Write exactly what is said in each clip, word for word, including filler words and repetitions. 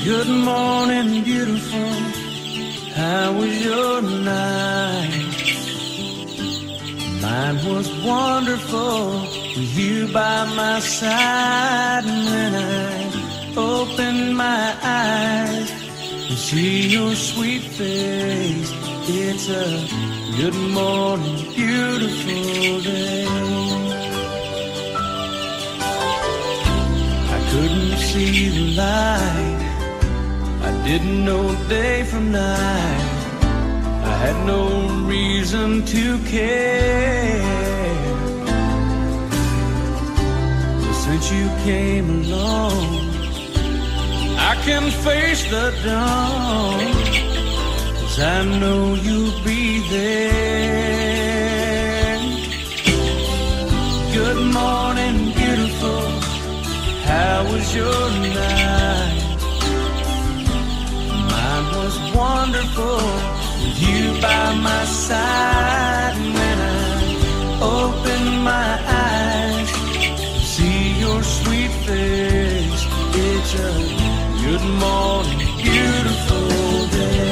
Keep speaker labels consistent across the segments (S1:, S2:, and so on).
S1: Good morning, beautiful. How was your night? Mine was wonderful with you by my side. And when I opened my eyes and see your sweet face, it's a good morning, beautiful day. I couldn't see the light, I didn't know day from night, I had no reason to care. But since you came along, I can face the dawn, 'cause I know you'll be there. Good morning, beautiful. How was your night? Mine was wonderful with you by my side. And when I opened my eyes to see your sweet face, it's a good morning, beautiful day.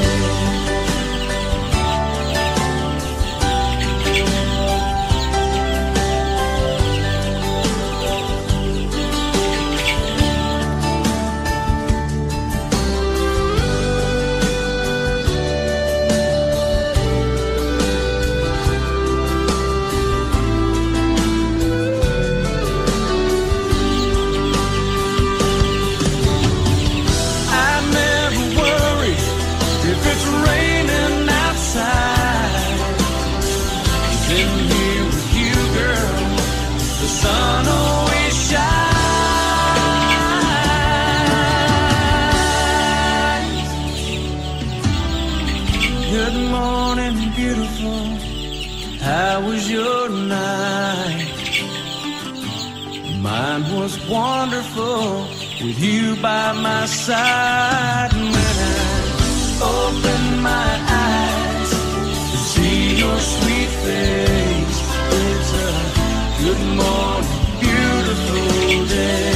S1: How was your night? Mine was wonderful with you by my side. And when I opened my eyes to see your sweet face, it's a good morning, beautiful day.